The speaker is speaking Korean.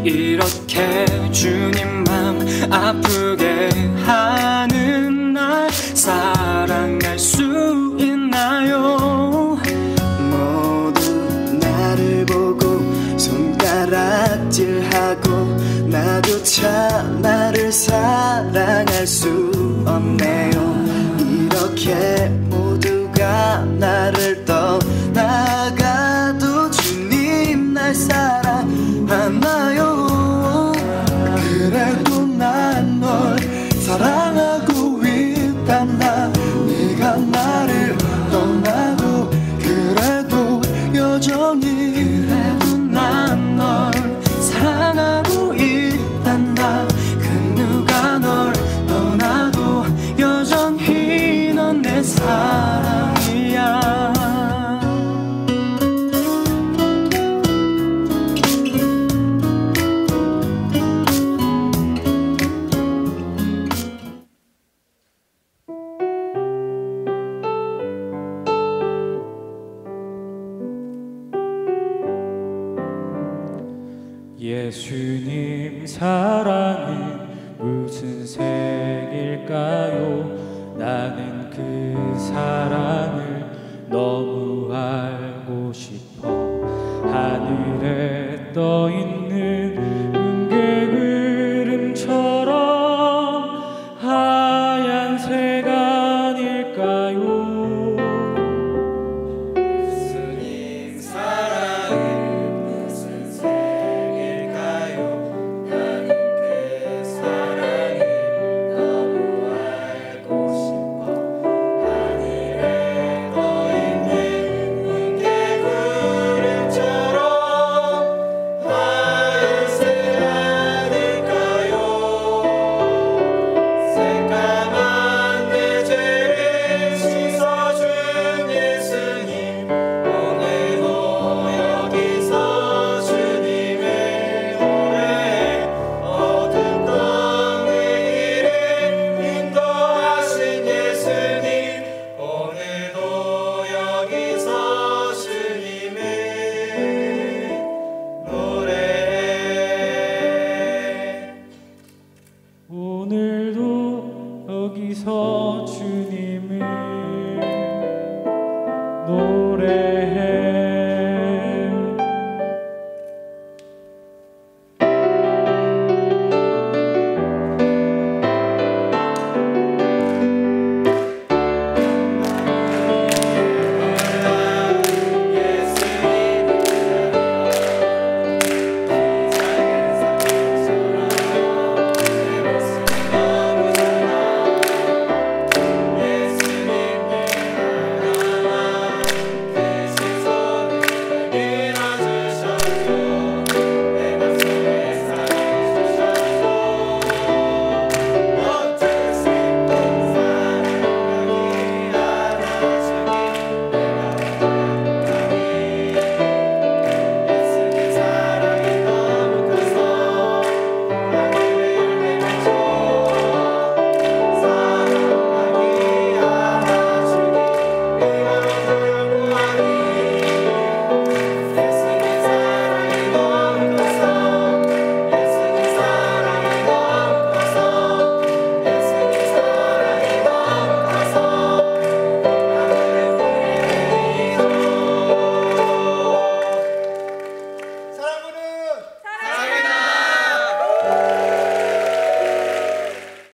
이렇게 주님 맘 아프게 하는 날 사랑할 수 있나요? 모두 나를 보고 손가락질하고 나조차 나를 사랑할 수 없네요. 이렇게 모두가 나를 떠나가도 주님 날 사랑하나요? 그래도 난 널 사랑하고 있단다. 네가 나를 떠나도 그래도 여전히 그래도 난 널 사랑하고 있단다. 그 누가 널 떠나도 여전히 넌 내 사랑이야. 예수님 사랑은 무슨 색일까요? 나는 그 사랑을 너무 알고 싶어. 하늘에 떠있는